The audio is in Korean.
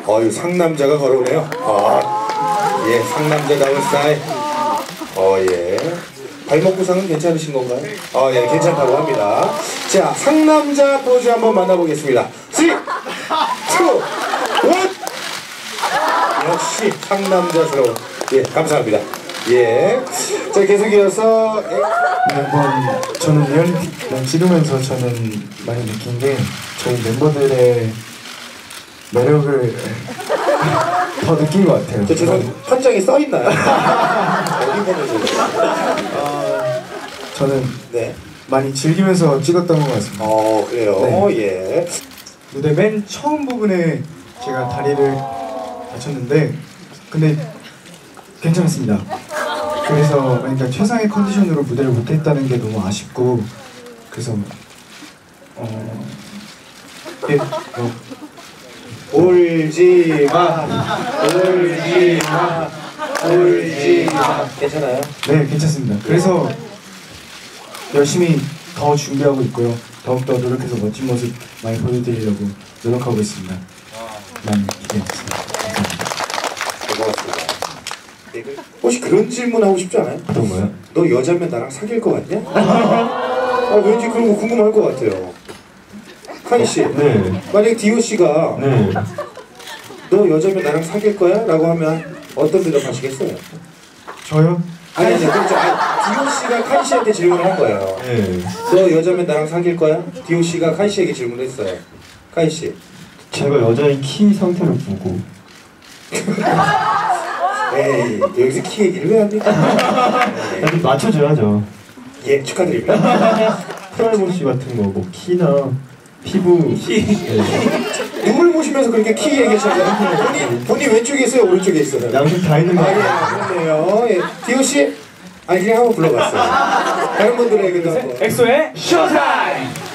어유 상남자가 걸어오네요. 예, 상남자다운 스타일. 예. 발목 부상은 괜찮으신 건가요? 예, 괜찮다고 합니다. 자, 상남자 포즈 한번 만나보겠습니다. 3, 2, 1. 역시 상남자스러운. 예, 감사합니다. 예. 자, 계속 이어서. 한번 저는 리얼리티를 찍으면서 저는 많이 느낀 게 저희 멤버들의 매력을 더 느낀 것 같아요. 저 죄송한데 현장에 써 있나요? 어디 보내세요? 저는 네. 많이 즐기면서 찍었던 것 같습니다. 그래요. 네. 예. 무대 맨 처음 부분에 제가 다리를 다쳤는데 근데 괜찮았습니다. 그래서 그러니까 최상의 컨디션으로 무대를 못했다는 게 너무 아쉽고 그래서 울지 마, 울지 마, 울지 마. 괜찮아요? 네, 괜찮습니다. 그래서 열심히 더 준비하고 있고요. 더욱더 노력해서 멋진 모습 많이 보여드리려고 노력하고 있습니다. 많이 기대해주세요. 감사합니다. 고맙습니다. 혹시 그런 질문 하고 싶지 않아요? 어떤 거요? 너 여자면 나랑 사귈 것 같냐? 왠지 그런 거 궁금할 것 같아요. 카니 씨, 네. 만약에 디오 씨가 네. 너 여자면 나랑 사귈 거야? 라고 하면 어떤 대답하시겠어요? 저요? 아니 그렇죠. 디오 씨가 카니 씨한테 질문을 한 거예요. 네. 너 여자면 나랑 사귈 거야? 디오 씨가 카니 씨에게 질문을 했어요. 카니 씨. 제가 여자의 키 상태를 보고 에이, 여기서 키 얘기를 왜 합니까? 좀 맞춰줘야죠. 예, 축하드립니다. 프라이버시 같은 거, 뭐 키나 피부. 네. 누굴 보시면서 그렇게 키 얘기하셨나요? 본인 왼쪽에 있어요, 오른쪽에 있어요? 양쪽 다 있는 거 예, 그렇네요. 예. 디오 씨, 아니 그냥 한번 불러봤어요. 다른 분들에게도 한번. 엑소의 쇼타임!